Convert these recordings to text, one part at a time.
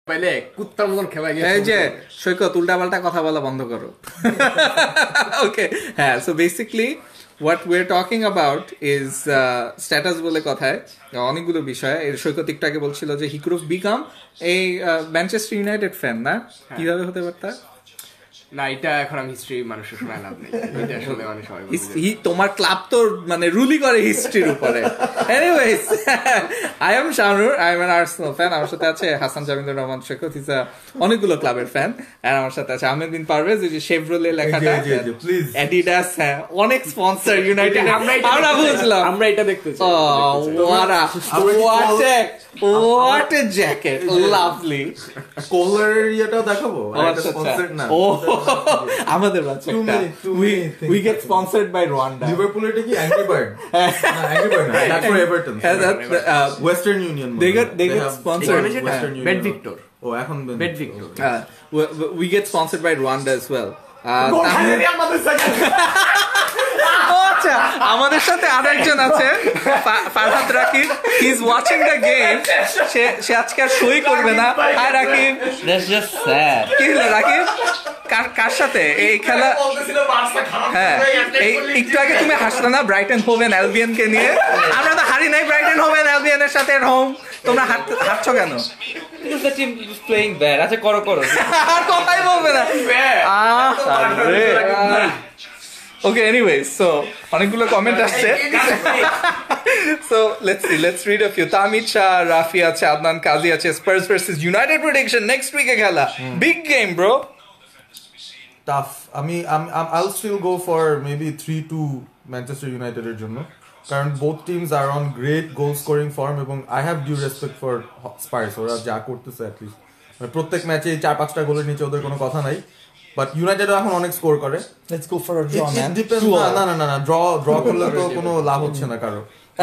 পাইলে কুত্তার মতন খেলা গিয়ে এই যে সৈকত উল্টাপাল্টা কথা বলা বন্ধ করো। ওকে, হ্যাঁ, so basically what we're talking about is status বলে কথায় অনেকগুলো বিষয়। এর সৈকত একটু আগে বলছিল যে he could have become a Manchester United fan, না? কিভাবে হতে পারতা? না, এটা এখন আমি হিস্ট্রি মানুষের শোনায় লাভ নেই, এটা আসলে মানে সবাই তোমার ক্লাব তো মানে রুলি করে হিস্ট্রির উপরে। Anyways, I am Shanur, I am an Arsenal fan. আমার সাথে আছে হাসান জামিলুর রহমান সৈকত, ইজ অনেকগুলো ক্লাবের ফ্যান। আর আমার সাথে আছে আহমেদ বিন পারভেজ, ওই যে শেভরোলে লেখাটা অ্যাডিডাস, হ্যাঁ অনেক স্পন্সর ইউনাইটেড, আমরা বুঝলাম, আমরা এটা দেখতে চাই। What a jacket, lovely. কলার ইয়েটাও দেখাবো, স্পন্সরড না আমাদের বাচ্চা we get sponsored by Rwanda. Liverpool এটা কি অ্যাংরি বার্ড? না, অ্যাংরি বার্ড না, that's for Everton. Western Union, they get sponsored Western Union. Bet Victor, ও এখন bet Victor. We get sponsored by Rwanda as well. আচ্ছা, আমাদের সাথে আরেকজন আছে Farhad Rakib, he is watching the game. সে আজকে আর সই করবে না। Hi Rakib, that's just sad. কি হলো রাকিব, কার সাথে এই খেলা? হ্যাঁ, এই একটু আগে তুমি হাসলে না ব্রাইটন হোভেন অ্যালবিয়ন কে নিয়ে? আমরা তো হারি নাই ব্রাইটন হোভেন অ্যালবিয়নের সাথে এর হোম, তোমরা হারছো কেন? Because the team is playing bad. আচ্ছা করো আর কথাই বলবে না। Okay, anyways, so অনেকগুলো কমেন্ট আসছে। So let's read a few. Tamid Shah, Rafi আছে, আদনান কাজী আছে। Spurs versus United prediction next week এ খেলা, big game bro. Tough. I'll still go for maybe 3-2 Manchester United এর জন্য, কারণ both teams are on great goal scoring form এবং I have due respect for Spurs, ওরা যা করতেছে at least প্রত্যেক ম্যাচে 4-5টা গোলের নিচে ওদের কোনো কথা নাই। বাট ইউনাইটেড এখন অনেক স্কোর করে। Let's go for a draw, man. না ড্র করলে তো কোনো লাভ হচ্ছে না কারো।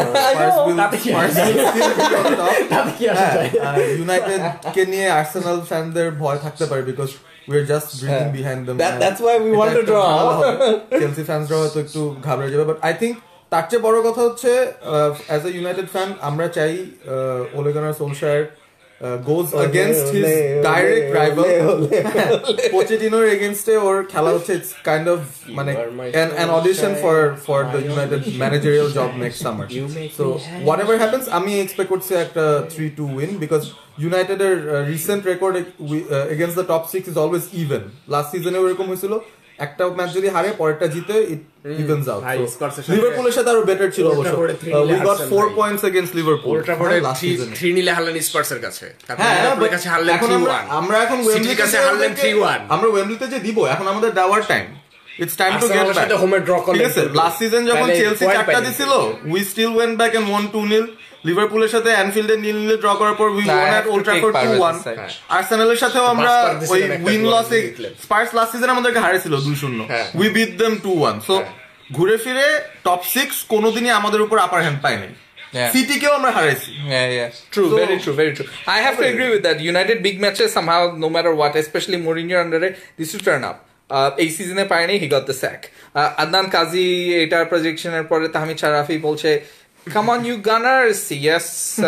ইউনাইটেড কে নিয়ে আর্সেনাল ফ্যানদের ভয় থাকতে পারে because we are just breathing behind them. That's why we want to draw. Chelsea ফ্যানসরা হয়তো একটু ঘাবড়ে যাবে, বাট আই থিংক তার চেয়ে বড় কথা হচ্ছে অ্যাজ এ ইউনাইটেড ফ্যান আমরা চাই Ole Gunnar Solskjaer goes against his direct rival Pochettino's against or খেলা হচ্ছে, it's kind of মানে an audition for the United managerial job next summer. So whatever happens আমি expect করছি একটা 3-2 win because United এর recent record against the top 6 is always even. Last season এ এরকম হয়েছিল, একটা ম্যাচ যদি হারে পরেরটা জিতে it evens out. লিভারপুলের সাথে আরো বেটার ছিল অবশ্য, we got 4 points against Liverpool. Old ট্রাফোর্ডে 3-0 হারলেন স্পার্সের কাছে, তারপর লিভারপুলের কাছে হারলেন 3-1, আমরা এখন সিটির কাছে হারলেন 3-1। আমরা ওয়েম্বলিতে যে দিব এখন আমাদের দেওয়ার time, it's time to get back. হোমে ড্র করলেন। ঠিক আছে, লাস্ট সিজন যখন চেলসি 4টা দিছিল we still went back and won 2-0. লিভারপুলের সাথে অ্যানফিল্ডে 0-0 ড্র করার পর we won at Old Trafford 2-1. আর্সেনালের সাথেও আমরা ওই উইন লসে, স্পার্স লাস্ট সিজন আমাদেরকে হারিয়েছিল 2-0, we beat them 2-1. সো ঘুরে ফিরে টপ 6 কোনোদিনই আমাদের উপর আপার হ্যান্ড পায় নাই। সিটিকেও আমরা হারাইছি। True, very true. I have to agree with that. United big matches somehow, no matter what, especially Mourinho under it, this will turn up. এই সিজনে পায়নি, he got the sack. Adnan কাজী এটার প্রজেকশনের পরে তাহমিদ শারাফি বলছে come on you gunners, yes.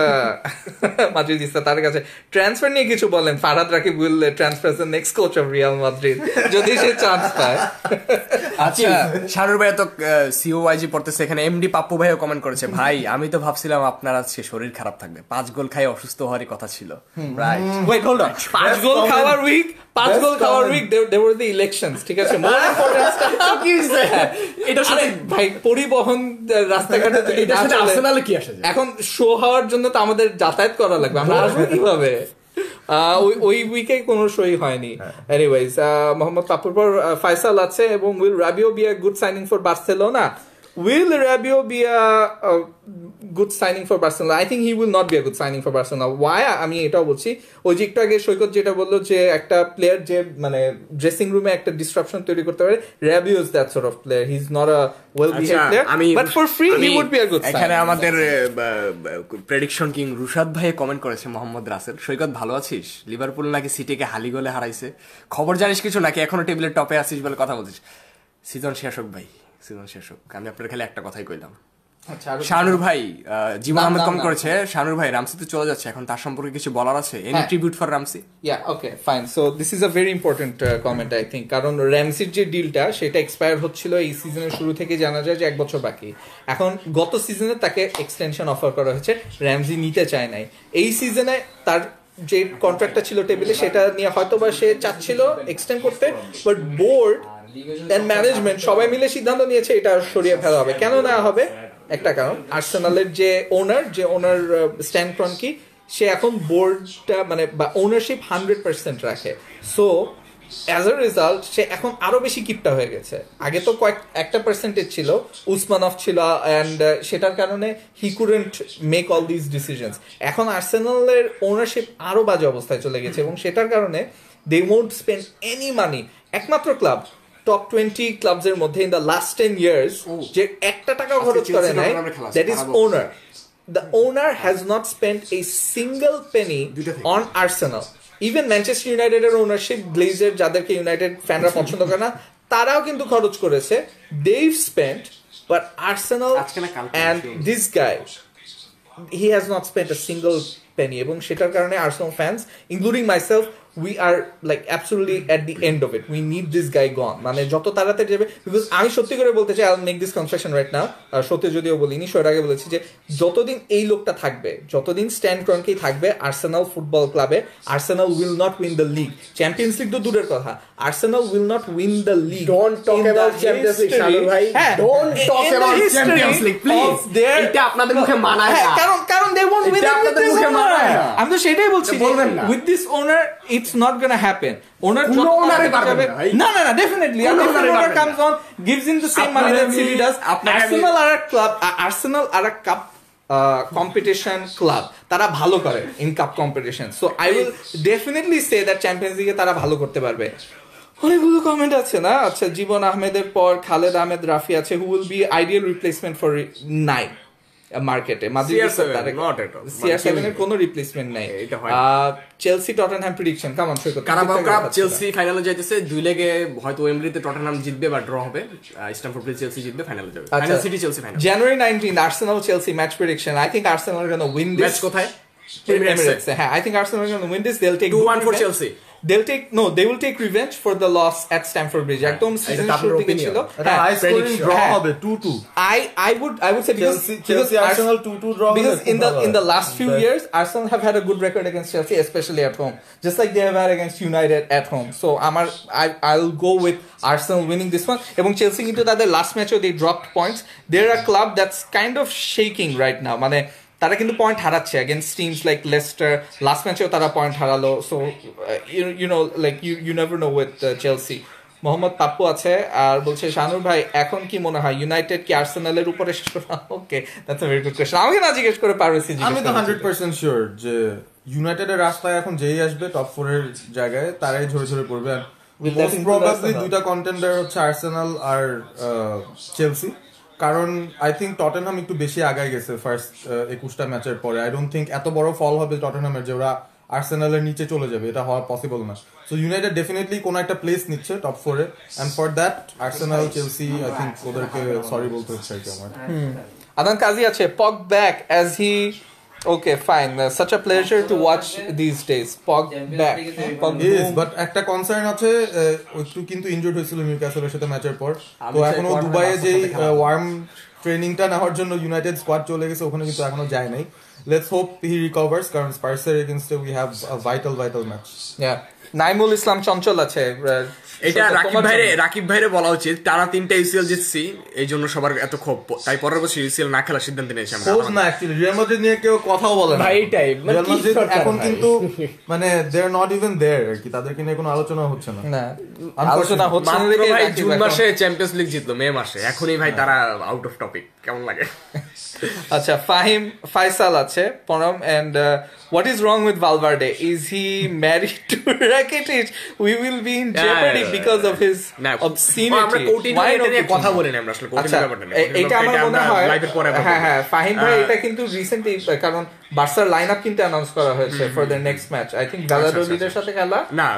Madrid ইস্তা তার কাছে transfer নিয়ে কিছু বলেন। Farhad Rakib will transfer as the next coach of Real Madrid যদি সে চান্স পায়। আচ্ছা, শানুর ভাই তো সিওআইজি পড়তেছে, এখানে এমডি পাপ্পু ভাইও কমেন্ট করেছে, ভাই আমি তো ভাবছিলাম আপনার আজকে শরীর খারাপ থাকবে, 5 গোল খাই অসুস্থ হওয়ারই কথা ছিল। Right, wait hold on, 5 goal খাওয়ার week there were the elections, ঠিক আছে? মোর ইম্পর্টেন্ট কি হইছে এটা সাথে ভাই, পরিবহন রাস্তাঘাটে এটা সাথে আর্সেনালে কি আসে? এখন শো হওয়ার জন্য তো আমাদের যাতায়াত করা লাগবে, আমরা আসবো কিভাবে? ওই উইকে কোনো শোই হয়নি। এনিওয়েজ, মোহাম্মদ পাপুর পর ফয়সাল আছে এবং will Rabiot be a good signing for Barcelona? Will Rabiot be a good signing for Barcelona? I think he will not be a good signing for Barcelona. Why? আমি এটাও বলছি, ওই যে একটু আগে সৈকত যেটা বললো যে একটা প্লেয়ার যে মানে ড্রেসিং রুমে একটা ডিসরাপশন তৈরি করতে পারে, Rabiot is that sort of player. He's not a well-behaved player, but for free he would be a good signing. এখানে আমাদের প্রেডিকশন কিং রুশাদ ভাই কমেন্ট করেছে, মোহাম্মদ রাসেল, সৈকত ভালো আছিস? লিভারপুল নাকি সিটিকে হালি গোলে হারাইছে, খবর জানিস কিছু নাকি এখনো টেবিলের টপে আছিস বলে কথা বলছিস? সিজন শেষ হোক ভাই, সিজন শেষ হোক, আমি আপনার খালি একটা কথাই কইলাম, শানুর ভাই জীবন আহমেদ নাম, কমেন্ট নাম। করেছে, শানুর ভাই রামসি তো চলে যাচ্ছে, এখন তার সম্পর্কে কিছু বলার আছে? এনি হ্যাঁ। Tribute for Ramsey? Yeah, okay, fine. So this is a very important comment, I think. কারণ র্যামসির যে ডিলটা সেটা এক্সপায়ার হচ্ছিল এই সিজনের শুরু থেকে, জানা যায় যে 1 বছর বাকি। এখন গত সিজনে তাকে এক্সটেনশন অফার করা হয়েছে, র্যামসি নিতে চায় নাই। এই সিজনে তার যে কন্ট্রাক্টটা ছিল টেবিলে সেটা নিয়ে হয়তো বা সে চাচ্ছিল এক্সটেন্ড করতে, বাট বোর্ড এন্ড ম্যানেজমেন্ট সবাই মিলে সিদ্ধান্ত নিয়েছে এটা সরিয়ে ফেলা হবে। কেন নেওয়া হবে? একটা কারণ, আর্সেনালের যে ওনার স্ট্যান ক্রনকি, সে এখন বোর্ডটা মানে বা ওনারশিপ 100% রাখে। সো অ্যাজ আ রেজাল্ট সে এখন আরো বেশি কিপটা হয়ে গেছে। আগে তো একটা পার্সেন্টেজ ছিল, উসমানফ ছিল, অ্যান্ড সেটার কারণে he couldn't make all this decisions. এখন আর্সেনালের ওনারশিপ আরো বাজে অবস্থায় চলে গেছে এবং সেটার কারণে they won't spend any money. একমাত্র ক্লাব টপ 20 ক্লাবসের মধ্যে ইন দ্য লাস্ট 10 years যে একটা টাকাও খরচ করে নাই, that is owner. The owner has not spent a single penny on Arsenal. Even Manchester United এর ownership, Glazer, যাদেরকে ইউনাইটেড ফ্যানরা পছন্দ করে না, তারাও কিন্তু খরচ করেছে। They've spent, but Arsenal and this guy, he has not spent a single penny. এবং সেটার কারণে Arsenal fans, including myself, we are like absolutely at the end of it. We need this guy gone. মানে যত তাড়াতাড়ি যাবে, because আমি সত্যি করে বলতে চাই, I'll make this confession right now, সত্যি যদিও বলিনি, শোয়ের আগে বলেছি যে যতদিন এই লোকটা থাকবে, যতদিন স্ট্যান ক্রনকেই থাকবে আর্সেনাল ফুটবল ক্লাবে, Arsenal will not win the league. Champions league তো দূরের কথা, Arsenal will not win the league. Don't talk about Champions League, শানুর ভাই। Don't talk about Champions League, please. এটা আপনাদের মুখে মানায় না। কারণ they won't win এটা it with আপনাদের this মুখে owner. মানায় না। আমি তো সেটাই বলছি, বলবেন না। with this owner it's not gonna happen. Owner কোনো owner-ই পারবে না ভাই। না, definitely কোনো a different owner-ই owner পারবে comes on, gives him the same money that City does. Arsenal are a cup competition club, তারা ভালো করে in cup competition, so I will definitely say that Champions League তারা ভালো করতে পারবে। অনেকগুলো কমেন্ট আছে না? আচ্ছা, জীবন আহমেদের পর খালেদ আহমেদ রাফি আছে, who will be ideal replacement for Nine মার্কেটে। CR7 এর কোনো রিপ্লেসমেন্ট নাই। Chelsea Tottenham prediction, come on Saikat. Carabao cup Chelsea ফাইনালে যাইতেছে, 2 লেগে হয়তো ওয়েম্বলিতে টটেনহাম জিতবে বা ড্র হবে, স্ট্যামফোর্ড ব্রিজ চেলসি জিতবে, ফাইনালে যাবে। Final city Chelsea final. January 19 Arsenal Chelsea match prediction. I think Arsenal are going to win this. Match কোথায়? Emirates. I think Arsenal are going to win this. They'll take 2-1 for Chelsea. They will take revenge for the loss at Stamford Bridge. একদম season শুরু থেকে ছিল। High scoring draw হবে 2-2। I would say because Chelsea Arsenal 2-2 draw because in the last few years Arsenal have had a good record against Chelsea, especially at home, just like they have had against United at home. So I'll go with Arsenal winning this one. এবং Chelsea কিন্তু তাদের last match they dropped points. They're a club that's kind of shaking right now. মানে তারা কিন্তু point হারাচ্ছে against teams like Leicester. Last ম্যাচেও তারা point হারালো। So you know like you never know with Chelsea. Mohammad Pappu আছে আর বলছে, শানুর ভাই এখন কি মনে হয় ইউনাইটেড কি আর্সেনালের উপরে? Okay, that's a very good question. আমাকে না জিজ্ঞেস করে পারবেছি। আমি তো 100% শিওর যে ইউনাইটেডের রাস্তায় এখন যেই আসবে টপ 4 এর জায়গায় তারাই ঝরে ঝরে পড়বে। মোস্ট প্রবাবলি দুইটা কন্টেন্ডার হচ্ছে আর্সেনাল আর চেলসি, কারণ আই থিঙ্ক টটেনহাম একটু বেশি আগায় গেছে ফার্স্ট 21টা ম্যাচের পরে। আই ডোন্ট থিঙ্ক এত বড় ফল হবে টটেনহামের যে ওরা আর্সেনালের নিচে চলে যাবে, এটা হওয়া পসিবল না। সো ইউনাইটেড ডেফিনেটলি কোনো একটা প্লেস নিচ্ছে টপ 4 এ, and for that Arsenal Chelsea I think ওদেরকে সরি বলতে হচ্ছে আর কি আমার। আদান কাজী আছে, Pogba as he okay fine, such a pleasure to watch these days. Pogba is, but একটা কনসার্ন আছে, একটু কিন্তু ইনজুর্ড হয়েছিল নিউক্যাসলের সাথে ম্যাচের পর, তো এখনো দুবাইয়ে যে ওয়ার্ম ট্রেনিংটা নেওয়ার জন্য ইউনাইটেড স্কোয়াড চলে গেছে, ওখানে কিন্তু এখনো যায় নাই। Let's hope he recovers, কারণ স্পার্সের against we have a vital match. Yeah. Naimul Islam Chanchal আছে। এটা রাকিব ভাইরে বলা উচিত, টানা 3টা ইউসিএল জিতছি, এই জন্য সবার এত ক্ষোভ, তাই পরের বছর ইউসিএল না খেলার সিদ্ধান্ত নিয়েছি আমরা। ক্ষোভ না, অ্যাকচুয়ালি রিয়াল মাদ্রিদ নিয়ে কেউ কথাও বলে না ভাই, এটাই রিয়াল মাদ্রিদ এখন কিন্তু মানে they are not even there আর কি, তাদেরকে নিয়ে কোনো আলোচনা হচ্ছে না। আলোচনা হচ্ছে না দেখে ভাই জুন মাসে চ্যাম্পিয়ন্স লিগ জিতলো, মে মাসে, এখনই ভাই তারা আউট অফ টপিক, কেমন লাগে? আচ্ছা, ফাইসাল আছে পরম, and what is wrong with Valverde? Is he married to Rakitic? We will be in jeopardy because of his obscenity. আমরা কোটিনিও এটা নিয়ে কথা বলি না, আমরা আসলে কোটিনিও ব্যাপারটা নিয়ে এটা আমার মনে হয় হ্যাঁ ফাহিম ভাই এটা কিন্তু রিসেন্টলি, কারণ বার্সার লাইনআপ কিন্তু অ্যানাউন্স করা হয়েছে for the next match. I think ভ্যালাডোলিডের সাথে খেলা না,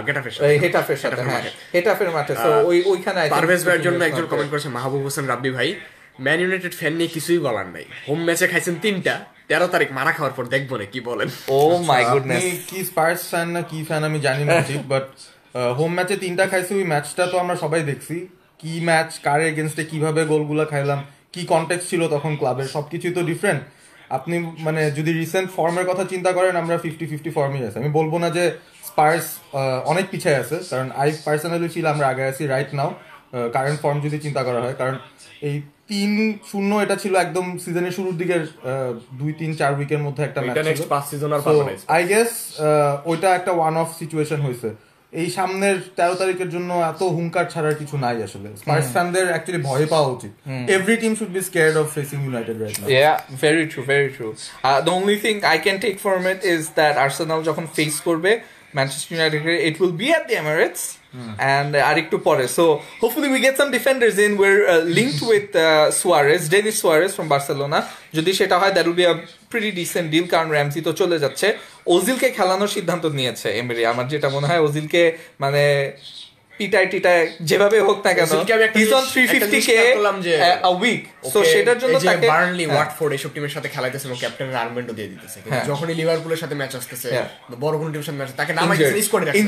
হেটাফের সাথে, হ্যাঁ হেটাফের মাঠে। সো ওইখানে পারভেজ ভাইয়ের জন্য একজন কমেন্ট করেছে, মাহবুব হোসেন রাব্বি ভাই, ম্যান ইউনাইটেড ফ্যান নিয়ে কিছুই বলার নাই, হোম ম্যাচে খাইছেন 3টা, 13 তারিখ মারা খাওয়ার পর দেখবো না, কি বলেন? ও মাই গুডনেস, আপনি কি স্পার্স ফ্যান না কি ফ্যান আমি জানি না ঠিক, বাট হোম ম্যাচে 3টা খাইছি, ওই ম্যাচটা তো আমরা সবাই দেখছি, কি ম্যাচ, কার এগেনস্টে কিভাবে গোলগুলো খাইলাম, কি কনটেক্সট ছিল তখন ক্লাবের, সবকিছুই তো ডিফারেন্ট। আপনি মানে যদি রিসেন্ট ফর্মের কথা চিন্তা করেন, আমরা 50-50 ফর্মই আছে। আমি বলবো না যে স্পার্স অনেক পিছিয়ে আছে, কারণ আই পার্সোনালি ফিল আমরা আগে আছি রাইট নাও কারেন্ট ফর্ম যদি চিন্তা করা হয়, কারণ এই 3-0 এটা ছিল একদম সিজনের শুরুর দিকের 2-3-4 উইকের মধ্যে একটা ম্যাচ ছিল। 5 সিজন আর পাবো না। আই গেস ওইটা একটা ওয়ান অফ সিচুয়েশন হয়েছে। এই সামনের 13 তারিখের জন্য এত হুঙ্কার ছাড়ার কিছু নাই আসলে। স্পার্স ফ্যানদের অ্যাকচুয়ালি ভয় পাওয়া উচিত। Every team should be scared of facing United right now. Yeah, very true, very true. The only thing I can take from it is that Arsenal যখন ফেস করবে Manchester United, it will be at the Emirates and আরেকটু পরে. So hopefully we get some defenders in. We're linked with Suarez, Denis Suarez from Barcelona. যদি সেটা হয় that will be a pretty decent deal, কারণ Ramsey তো চলে যাচ্ছে। ওজিলকে খেলানোর সিদ্ধান্ত নিয়েছে এমরি। আমার যেটা মনে হয় ওজিলকে মানে পিটাই যেভাবে হোক না কেন, he's on 350k a week, so সেটার জন্য তাকে বার্নলি, ওয়াটফোর্ড এইসব টিমের সাথে খেলাইতেছে এবং ক্যাপ্টেনের আর্মব্যান্ডও দিয়ে দিতেছে, কিন্তু যখনই লিভারপুলের সাথে ম্যাচ আসতেছে, বড় কোন টিমের সাথে ম্যাচ, তাকে নামাইতেছে, স্কোয়াডে রাখছে,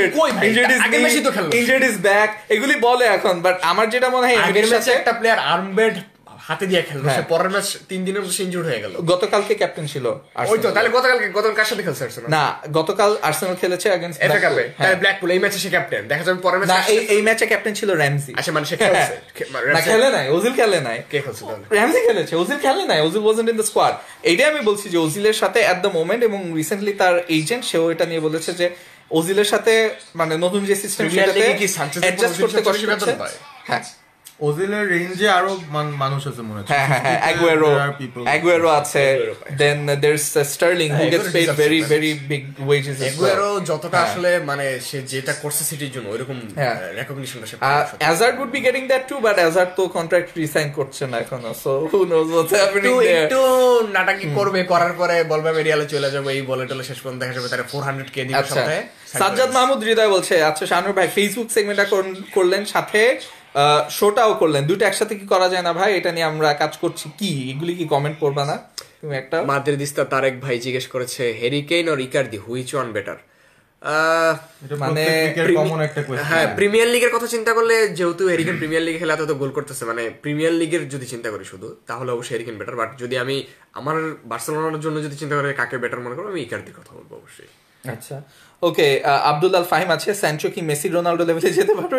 injured is back এগুলি বলে এখন। বাট আমার যেটা মনে হয় আগের ম্যাচে একটা প্লেয়ার আর্মব্যান্ড হাতে দিয়ে খেললো, সে পরের ম্যাচ 3 দিনের মধ্যে ইনজুর্ড হয়ে গেল। গতকালকে ক্যাপ্টেন ছিল ওই তো, তাহলে গতকাল কার সাথে খেলছে আর্সেনাল? না, গতকাল আর্সেনাল খেলেছে अगेंस्ट এফএ কাপে, তাহলে ব্ল্যাকপুল, এই ম্যাচে সে ক্যাপ্টেন, দেখা যাবে পরের ম্যাচে। না, এই ম্যাচে ক্যাপ্টেন ছিল র্যামসি। আচ্ছা, মানে সে খেলছে না, খেলে নাই, ওজিল খেলে নাই। কে খেলছে তাহলে? র্যামসি খেলেছে, ওজিল খেলে নাই, Ozil wasn't in the squad. এইটাই আমি বলছি যে ওজিলের সাথে এট দ্য মোমেন্ট, এবং রিসেন্টলি তার এজেন্ট সেও এটা নিয়ে বলেছে যে ওজিলের সাথে মানে নতুন যে সিস্টেম সেটাতে অ্যাডজাস্ট করতে কষ্ট হচ্ছে। হ্যাঁ, ওজিলের রেঞ্জে আরো মানুষ আছে মনে হচ্ছে। হ্যাঁ, অ্যাগুয়েরো আছে, then there's Sterling who gets paid very very big wages. Aguero যতটা আসলে মানে সে যেটা করছে সিটির জন্য ওইরকম রেকগনিশনটা সে পাচ্ছে। Hazard would be getting that too, but Hazard তো কন্ট্রাক্ট রিসাইন করছে না এখনো, so who knows what's happening there. একটু নাটকি করবে, করার পরে বলবে আমি রিয়ালে চলে যাব, এই বলে টলে শেষ পর্যন্ত দেখা যাবে তার 400k দিবে সপ্তাহে। সাজ্জাদ মাহমুদ হৃদয় বলছে, আচ্ছা শানুর ভাই ফেসবুক সেগমেন্টটা করলেন, সাথে শোটাও করলেন, দুটো একসাথে কি করা যায় না ভাই? এটা নিয়ে আমরা কাজ করছি, কি এগুলি কি কমেন্ট করবা না তুমি? একটা মাদ্রিদিস্তা তারেক ভাই জিজ্ঞেস করেছে Harry Kane or Icardi, which one better? মানে হ্যাঁ, প্রিমিয়ার লিগের কথা চিন্তা করলে, যেহেতু হ্যারি কেইন প্রিমিয়ার লিগে খেলে এত গোল করতেছে, মানে প্রিমিয়ার লিগের যদি চিন্তা করি শুধু, তাহলে অবশ্যই হ্যারি কেইন বেটার। বাট যদি আমি আমার বার্সেলোনার জন্য যদি চিন্তা করি কাকে বেটার মনে করবো, আমি ইকার্দির কথা বলবো অবশ্যই। আচ্ছা, ওকে। আব্দুল আল ফাহিম আছে, স্যানচো কি মেসি রোনাল্ডো লেভেলে যেতে পারবে?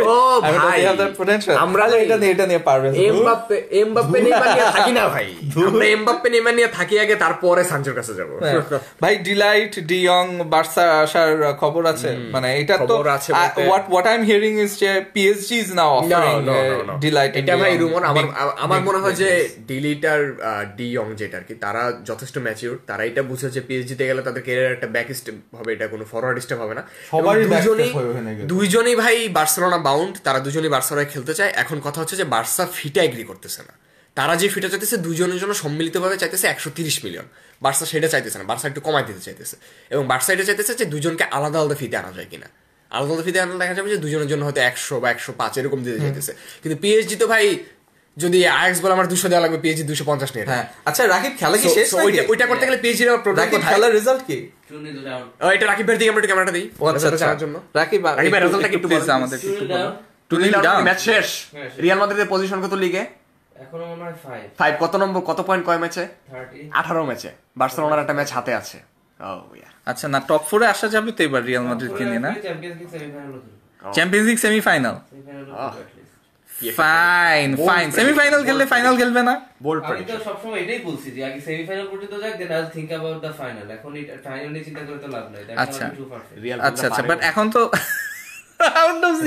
আমরা এটা নিয়ে পারবে। এমবাপ্পে নেইমার নিয়ে থাকি না ভাই, আমরা এমবাপ্পে নেইমার নিয়ে থাকি আগে, তারপরে সানচোর কাছে যাব ভাই। ডিলাইট ডি ইয়ং বার্সা আসার খবর আছে, মানে এটা তো what I'm hearing is যে PSG is now offering de Ligt. এটা ভাই রুমর। আমার মনে হয় যে ডিলিট আর ডি ইয়ং যেটা আর কি, তারা যথেষ্ট ম্যাচিউর, তারা এটা বুঝে যে PSG তে গেলে তাদের ক্যারিয়ার একটা ব্যাক স্টেপ হবে, এটা কোনো ফরওয়ার্ড স্টেপ হবে না। দুইজনই ভাই বার্সেলোনা বাউন্ড, তারা দুজনই বার্সেলোনায় খেলতে চায়। এখন কথা হচ্ছে যে বার্সা ফিটা এগ্রি করতেছে না, তারা যে ফিটা চাইতেছে দুজনের জন্য সম্মিলিতভাবে চাইতেছে 130 মিলিয়ন, বার্সা সেটা চাইতেছে না, বার্সা একটু কমাই দিতে চাইতেছে, এবং বার্সা এটা চাইতেছে যে দুজনকে আলাদা আলাদা ফিতে আনা যায় কিনা। আলাদা আলাদা ফিতে আনা দেখা যাবে যে দুজনের জন্য হয়তো 100 বা 105 এরকম দিতে চাইতেছে, কিন্তু PSG তো ভাই যদি আয়াক্স বলে আমার 200 দেওয়া লাগবে, PSG 250 নিয়ে। হ্যাঁ, আচ্ছা রাকিব খেলা কি শেষ? ওইটা করতে গেলে PSG এর প্রবলেম রাকিব খেলার রেজাল্ট কি? এটা রাকিব ভাই দিকে আমরা একটু ক্যামেরাটা দিই জানার জন্য। রাকিব রেজাল্টটা কি একটু বলুন আমাদের। ম্যাচ শেষ, রিয়াল মাদ্রিদের পজিশন কত লিগে? এখনো মনে হয় 5। কত নম্বর, কত পয়েন্ট কয় ম্যাচে? 18 ম্যাচে। বার্সেলোনার একটা ম্যাচ হাতে আছে। আচ্ছা, না টপ 4 এ আসা যাবে তো এবার রিয়াল মাদ্রিদকে নিয়ে, না? Champions league semifinal. Fine semifinal খেললে ফাইনাল খেলবে না? আমি তো সবসময় এটাই বলছি যে আগে সেমিফাইনাল পর্যন্ত যাক, then I think about the final. এখন এটা ফাইনাল নিয়ে চিন্তা করে তো লাভ নাই। আচ্ছা আচ্ছা, বাট এখন তো round of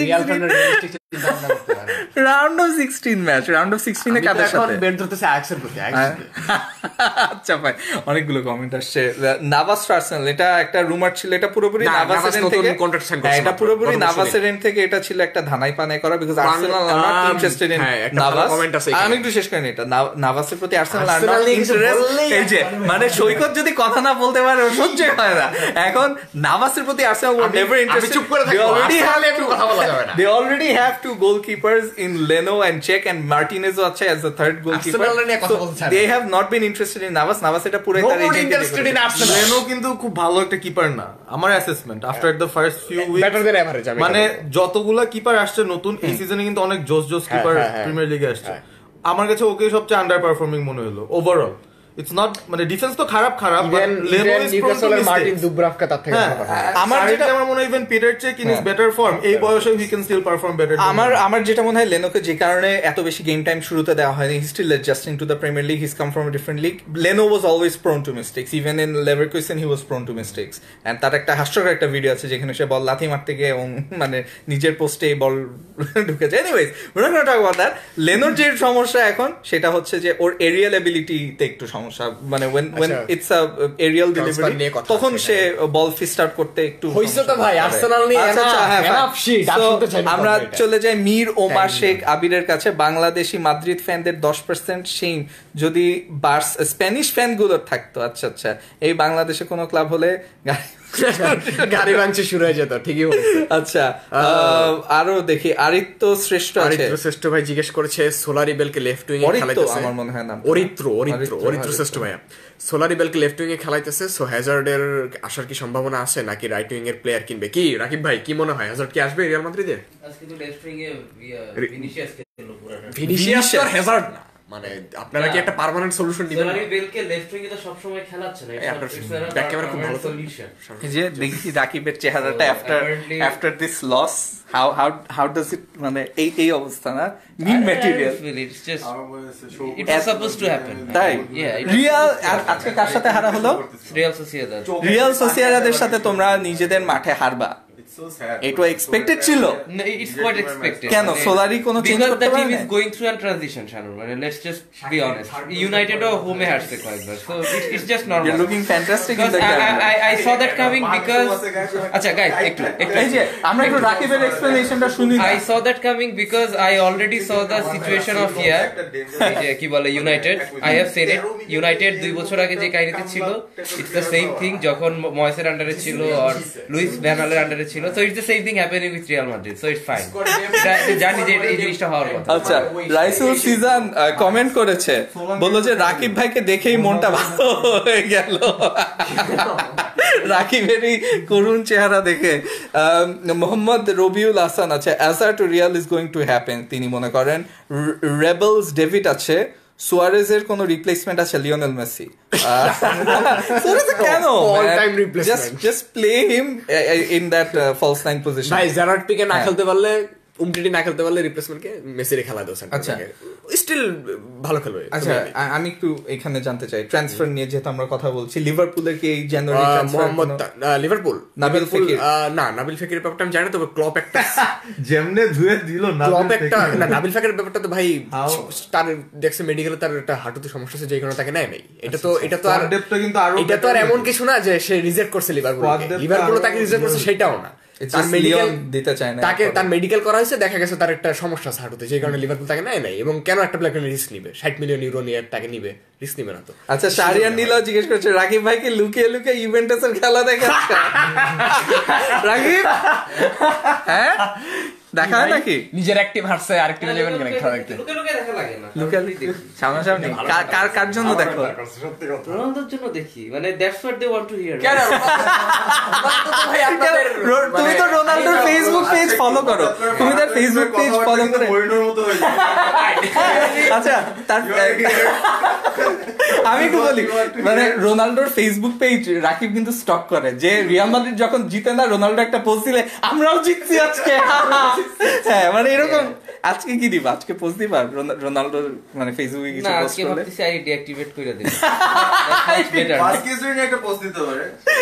16 match, round of 16 এ কাদের সাথে বের ধরতেছে আয়াক্সের প্রতি। আচ্ছা ভাই, অনেকগুলো কমেন্ট আসছে। নাভাস আর্সেনাল, এটা একটা রুমার ছিল, এটা পুরোপুরি নাভাসের এন্ড থেকে কন্ট্রাক্ট সাইন করছে, এটা পুরোপুরি নাভাসের এন্ড থেকে এটা ছিল একটা ধানাই পানাই করা, because Arsenal are not interested in Navas. আমি একটু শেষ করি এটা, নাভাসের প্রতি আর্সেনাল আর নট ইন্টারেস্টেড। এই যে মানে সৈকত যদি কথা না বলতে পারে সহ্য হয় না। এখন নাভাসের প্রতি আর্সেনাল ওয়াজ নেভার ইন্টারেস্টেড। চুপ করে থাকি, অলরেডি হালে একটু কথা বলা যাবে না। They already have have two goalkeepers in Leno and Cech, and Martinez আছে as the third goalkeeper. So they have not been interested in Navas. Navas এটা পুরো তার interested in Arsenal. লেনো কিন্তু খুব ভালো একটা কিপার না আমার assessment after the first few weeks better than average মানে যতগুলা কিপার আসছে নতুন এই সিজনে কিন্তু অনেক জোস কিপার প্রিমিয়ার লিগে আসছে আমার কাছে ওকে সবচেয়ে আন্ডার পারফর্মিং মনে হলো ওভারঅল ইটস নট মানে ডিফেন্স তো খারাপ লেনো ইজ নিউক্যাসলের মার্টিন দুব্রাভকা তার থেকে ভালো করে আমার যেটা আমার মনে হয় even Peter Cech in is better form এই বয়সে he can still perform better আমার যেটা মনে হয় লেনোকে যে কারণে এত বেশি গেম টাইম শুরুতে দেওয়া হয়নি he still adjusting to the premier league he is come from a different league Leno was always prone to mistakes even in Leverkusen he was prone to mistakes and তার একটা হাস্যকর একটা video আছে যেখানে সে বল লাথি মারতে গিয়ে এবং মানে নিজের পোস্টে বল ঢুকেছে anyways we are not talk about that লেনোর যে সমস্যা এখন সেটা হচ্ছে যে ওর এরিয়াল এবিলিটিতে একটু সমস্যা মানে when it's a aerial delivery তখন সে বল ফিস্ট আউট করতে একটু হইছে তো ভাই আর্সেনাল নিয়ে এনাফ শিট আমরা চলে যাই মীর ওমর শেখ আবিরের কাছে বাংলাদেশি মাদ্রিদ ফ্যানদের 10% সেইম যদি স্প্যানিশ ফ্যানগুলোর থাকতো আচ্ছা এই বাংলাদেশে কোনো ক্লাব হলে গাড়ি ভাঙছে শুরু হয়ে যেত ঠিকই বলছে আচ্ছা আরো দেখি আরিত্য শ্রেষ্ঠ ভাই জিজ্ঞেস করেছে সোলারিবেলকে লেফট উইং এ খেলাইতেছে আমার মনে হয় নাম অরিত্র শ্রেষ্ঠ ভাইয়া সোলারিবেলকে লেফট উইং এ খেলাইতেছে সো হ্যাজার্ডের আসার কি সম্ভাবনা আছে নাকি রাইট উইং এর প্লেয়ার কিনবে কি রাকিব ভাই কি মনে হয় হ্যাজার্ড কি আসবে রিয়াল মাদ্রিদে আজকে তো লেফট উইং এ ভিনিসিয়াস খেললো পুরোটা ভিনিসিয়াস আর হ্যাজার্ড না মানে আপনারা কি একটা পার্মানেন্ট সলিউশন দিবেন সোলারিবেলকে লেফট উইং এ তো সব সময় খেলাচ্ছে না আপনার ব্যাক ক্যামেরা খুব ভালো সলিউশন এই যে দেখি রাকিবের চেহারাটা after this loss how does it মানে এই অবস্থা না mean material it's just it's supposed to happen তাই রিয়াল আজকে কার সাথে হারা হলো রিয়াল সোসিয়েদাদের সাথে তোমরা নিজেদের মাঠে হারবা এটা এক্সপেক্টেড ছিল it's quite expected কেন সোলারি কোনো চেঞ্জ করতে পারে না because the team is going through a transition Shanur মানে let's just be honest United ও হোমে হারছে কয়েকবার so it's just normal you're looking fantastic in the game I saw that coming because আচ্ছা guys একটু এই যে আমরা একটু রাকিবের এক্সপ্লেনেশনটা শুনি I saw that coming because I already saw the situation of here কি বলে United I have said it United 2 বছর আগে যে কাহিনীতে ছিল it's the same thing যখন ময়েসের আন্ডারে ছিল আর লুইস ভ্যান হালের আন্ডারে ছিল so it's the same thing happening with Real Madrid so it's fine জানি যে এই জিনিসটা হওয়ার কথা আচ্ছা রাইসুল সিজন কমেন্ট করেছে বলল যে রাকিব ভাইকে দেখেই মনটা ভালো হয়ে গেল রাকিবের এই করুণ চেহারা দেখে মোহাম্মদ রবিউল হাসান আছে অ্যাসার to Real is going to happen তিনি মনে করেন রেবেলস ডেভিড আছে সুয়ারেজের কোন রিপ্লেসমেন্ট আছে লিওনেল মেসি সুয়ারেজ কেন all time replacement just play him in that false nine position ভাই জারার্ড পিকে না খেলতে পারলে উমটিটি না খেলতে পারলে রিপ্লেসমেন্টকে মেসিরে খেলা দাও আচ্ছা স্টিল ভালো খেলবে আচ্ছা আমি একটু এখানে জানতে চাই ট্রান্সফার নিয়ে যেহেতু আমরা কথা বলছি লিভারপুলের কি এই জানুয়ারি transfer Liverpool Nabil Fekir Nabil ফেকিরের ব্যাপারটা আমি জানি না তবে ক্লপ একটা যেমনে ধুয়ে দিল ক্লপ একটা না নাবিল ফেকিরের ব্যাপারটা তো ভাই তার দেখছে মেডিকেলে তার একটা হাঁটুতে সমস্যা আছে যে কারণে তাকে নেয় নাই এটা তো আর এমন কিছু না যে সে রিজেক্ট করছে লিভারপুল তাকে রিজেক্ট করছে সেটাও না তার মেডিকেল করা হয়েছে দেখা গেছে তার একটা সমস্যা আছে হাঁটুতে যে কারণে লিভারপুল তাকে নেয় নাই এবং কেন একটা প্লেয়ার রিস্ক নিবে 60 মিলিয়ন ইউরো নিয়ে তাকে নিবে রিস্ক নিবে না তো আচ্ছা শাহরিয়ার নীলা জিজ্ঞেস করছে রাকিব ভাইকে লুকিয়ে লুকিয়ে ইভেন্টাসের খেলা দেখাচ্ছে রাকিব হ্যাঁ দেখা হয় নাকি নিজের অ্যাক্টিভ হারছে আরেকটিভ ইলেভেন কেন খেলা দেখতে লুকে দেখা লাগে না লুকে সামনাসামনি কার জন্য দেখো রোনালদোর জন্য দেখি মানে that's what they want to hear কেন ভাই আপনাদের তুমি তো রোনালদোর ফেসবুক পেজ ফলো করো তুমি তার ফেসবুক পেজ ফলো করে মরিনোর মতো হয়ে যায় আচ্ছা তার আমি একটু বলি মানে রোনালদোর ফেসবুক পেজ রাকিব কিন্তু স্টক করে যে রিয়াল মাদ্রিদ যখন জিতে না রোনালদো একটা পোস্ট দিলে আমরাও জিতছি আজকে হ্যাঁ মানে এরকম আজকে কি দিবা আজকে পোস্ট দিবা রোনালদো মানে ফেসবুকে কিছু পোস্ট করলে ভাবতেছি আই ডিঅ্যাক্টিভেট করে দেব আজকে যদি একটা পোস্ট দিতে পারে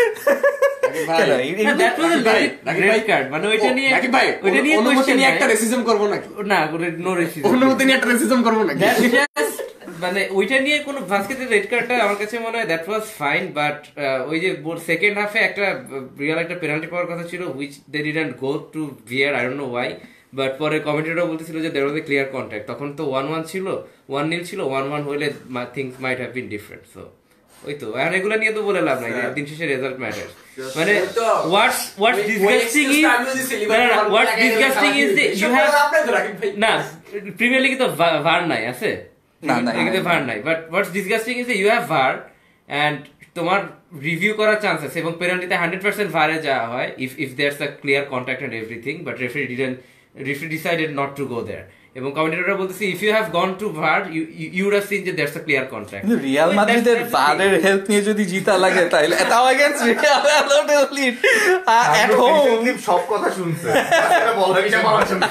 মানে ওইটা নিয়ে কোন ভাস্কেটের রেড কার্ডটা আমার কাছে মনে হয় দ্যাট ওয়াজ ফাইন বাট ওই যে সেকেন্ড হাফে একটা রিয়াল একটা পেনাল্টি পাওয়ার কথা ছিল which they didn't go to VAR I don't know why but পরে কমেন্টেটর বলতেছিল যে দেয়ার ওয়াজ এ ক্লিয়ার কন্ট্যাক্ট তখন তো 1-1 ছিল 1-0 ছিল 1-1 হইলে things might have been different so ওই তো আর এগুলা নিয়ে তো বলে লাভ নাই, দিন শেষে রেজাল্ট ম্যাটার। মানে what's disgusting is what's disgusting is you have না প্রিমিয়ার লিগে তো ভার নাই আছে, না এখানে ভার নাই, but what's disgusting is you have VAR and তোমার রিভিউ করার চান্স আছে এবং পেনাল্টিতে 100% ভারে যাওয়া হয় if there's a clear contact and everything, but referee decided not to go there. এবং কমেন্টেটররা বলতেছে if you have gone to VAR you would have seen that there's a clear contact. Real মাদ্রিদের ভারের help নিয়ে যদি জিতা লাগে তাইলে তাও against Real Valladolid at home সব কথা শুনছে, এটা বলা শুনছে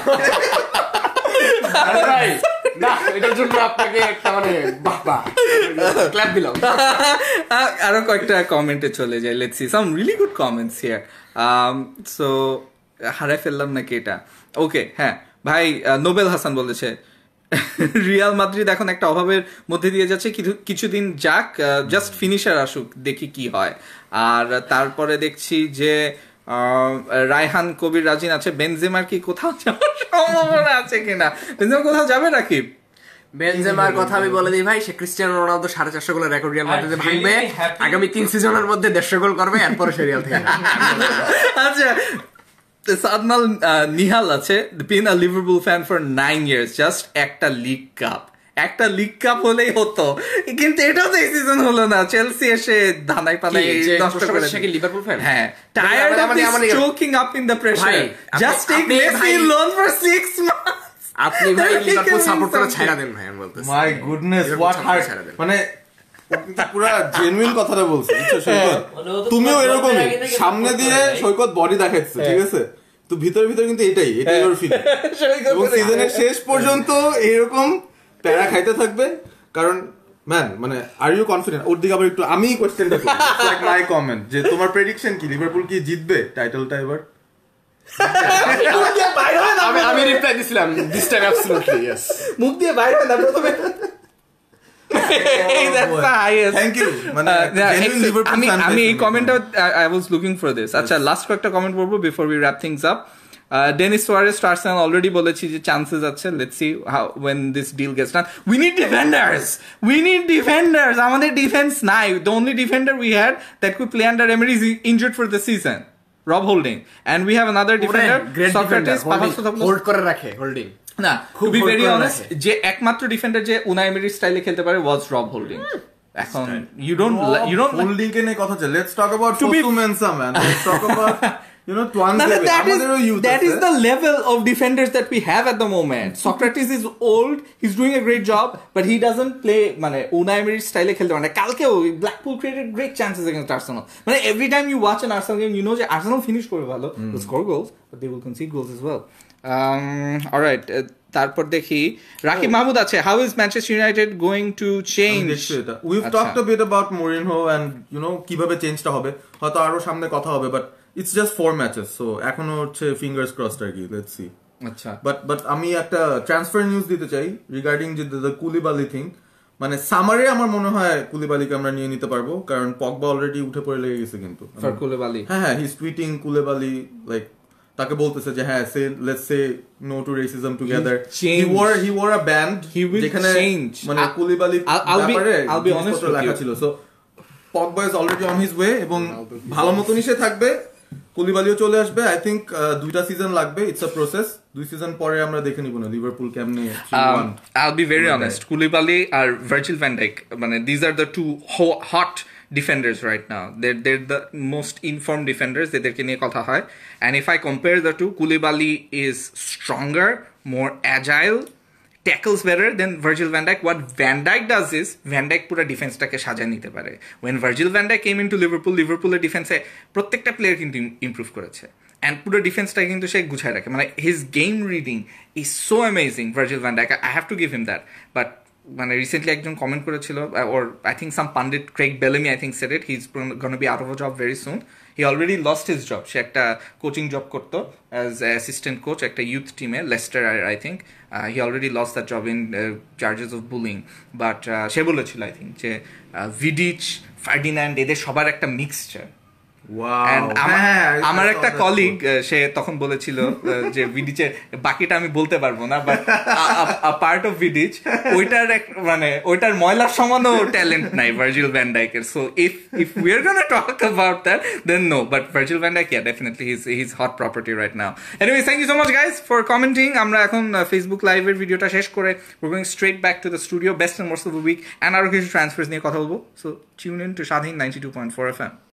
ভাই না, এটার জন্য আপনাকে একটা মানে বাবা ক্ল্যাপ দিলাম। আরো কয়েকটা কমেন্টে চলে যায়, let's see some really good comments here. So হারাই ফেললাম নাকি এটা? ওকে, হ্যাঁ ভাই, নোবেল হাসান বলেছে রিয়াল মাদ্রিদ এখন একটা অভাবের মধ্যে দিয়ে যাচ্ছে, কিছুদিন যাক, জাস্ট ফিনিশার আসুক, দেখি কি হয়। আর তারপরে দেখছি যে রায়হান কবির রাজিন আছে, বেনজেমার কি কোথাও যাওয়ার সম্ভাবনা আছে কিনা? বেনজেমা কোথাও যাবে নাকি? বেনজেমার কথা আমি বলে দিই ভাই, সে ক্রিস্টিয়ানো রোনালদো 450 গোলের রেকর্ড রিয়াল মাদ্রিদে ভাঙবে, আগামী 3 সিজনের মধ্যে 150 গোল করবে, এরপরে সে রিয়াল থেকে। আচ্ছা, সাদনাল নিহাল আছে, been a Liverpool fan for 9 years, just একটা লিগ কাপ হলেই হতো, কিন্তু এটাও তো এই সিজন হলো না। চেলসি এসে ধানাই পানাই নষ্ট করে। সে কি লিভারপুল ফ্যান? হ্যাঁ, tired of this choking up in the pressure, just take Messi loan for 6 months। আপনি ভাই লিভারপুল সাপোর্ট করে ছাইড়া দেন ভাই, আমি বলতেছি। মাই গুডনেস, হোয়াট হার্ট, মানে পুরো জেনুইন কথাটা বলছি, সৈকত তুমিও এরকমই সামনে দিয়ে সৈকত বডি দেখাচ্ছে, ঠিক আছে, তো ভিতরে কিন্তু এটাই ওর ফিল, এবং সিজনের শেষ পর্যন্ত এরকম প্যারা খাইতে থাকবে। কারণ ম্যান, মানে আর ইউ কনফিডেন্ট? ওর দিকে আবার একটু আমি কোশ্চেনটা করি, লাইক মাই কমেন্ট, যে তোমার প্রেডিকশন কি, লিভারপুল কি জিতবে টাইটেলটা এবার? আমি রিপ্লাই দিছিলাম দিস টাইম অ্যাবসলিউটলি ইয়েস, মুখ দিয়ে বাইরে না প্রথমে। থ্যাংক ইউ, মানে জেনুইন লিভারপুল ফ্যান। আমি এই কমেন্টটা I was looking for this. আচ্ছা, লাস্ট কয়েকটা কমেন্ট পড়বো before we wrap things up. Denis Suarez to Arsenal already বলেছি যে চান্সেস আছে, let's see how when this deal gets done. We need defenders. আমাদের ডিফেন্স নাই। The only defender we had that could play under Emery is injured for the season, Rob Holding, and we have another defender, Socrates, hold করে রাখে, holding না, to be very honest, যে একমাত্র defender যে Unai এমেরি স্টাইলে খেলতে পারে was Rob Holding. এখন you don't হোল্ডিং কে নিয়ে কথা চলে, let's talk about Fosu Mensah, man. Let's talk about Tuanzebe. That is the level of defenders that we have at the moment. Socrates is old, he's doing a great job, but he doesn't play মানে Unai Emery স্টাইলে খেলতে পারে না। কালকেও Blackpool created great chances against Arsenal. মানে every time you watch an Arsenal game, you know যে Arsenal finish করবে ভালো, will score goals, but they will concede goals as well. Alright, তারপর দেখি রাকিব মাহমুদ আছে, how is Manchester United going to change? We've talked a bit about Mourinho and কিভাবে চেঞ্জটা হবে, হয়তো আরো সামনে কথা হবে, but it's just 4 matches, so এখনো হচ্ছে fingers crossed আর কি, let's see. আচ্ছা, but আমি একটা ট্রান্সফার নিউজ দিতে চাই রিগার্ডিং যে দ্য কুলিবালি থিং। মানে সামারে আমার মনে হয় কুলিবালিকে আমরা নিয়ে নিতে পারবো, কারণ পগবা অলরেডি উঠে পড়ে লেগে গেছে, কিন্তু কুলিবালি হ্যাঁ he is tweeting Koulibaly, like তাকে বলতেছে যে হ্যাঁ সে let's say no to racism together, he wore a band যেখানে মানে কুলিবালি ব্যাপারে লেখা ছিল। So Pogba is already on his way, এবং ভালো মতনই সে থাকবে, কুলিবালিও চলে আসবে। আই থিঙ্ক 2টা সিজন লাগবে, ইটস আ প্রসেস। 2 সিজন পরে আমরা দেখে নিব না লিভারপুল কেমনে। I'll be very honest, Koulibaly R Virgil van Dijk, মানে these are the two hot defenders right now. They're the most informed defenders, এদেরকে নিয়ে কথা হয়। And if I compare the two, Koulibaly is stronger, more agile, tackles better than Virgil van Dijk. What Van Dijk does is, Van Dijk পুরো ডিফেন্সটাকে সাজায় নিতে পারে। When Virgil van Dijk came into Liverpool, লিভারপুলের ডিফেন্সে প্রত্যেকটা player কিন্তু improve করেছে, and পুরো ডিফেন্সটা কিন্তু সে গুছায় রাখে। মানে his game reading is so amazing, Virgil van Dijk, I have to give him that. But মানে রিসেন্টলি একজন কমেন্ট করেছিল, or I think some pundit Craig Bellamy I think said it, he is gonna be out of a job very soon. He already lost his job. সে একটা coaching job করতো as assistant coach একটা youth টিমে, Leicester I think. He already lost that job in charges of bullying. But সে বলেছিল I think যে ভিডিচ, Ferdinand এদের সবার একটা মিক্সচার, And আমার একটা কলিগ সে তখন বলেছিল যে ভিডিচের বাকিটা আমি বলতে পারবো না, বাট পার্ট অফ ভিডিচ ওইটার ময়লার সমানও ট্যালেন্ট নাই ভার্জিল ভ্যান ডাইকের। So if we are gonna talk about that then no, but Virgil van Dijk definitely his hot property right now. Anyway thank you so much guys for commenting. আমরা এখন Facebook লাইভের ভিডিওটা শেষ করে we're going straight back to the studio, best and worst of the week, and আরো কিছু transfers নিয়ে কথা বলবো। সো টিউন ইন টু স্বাধীন 92.4 FM.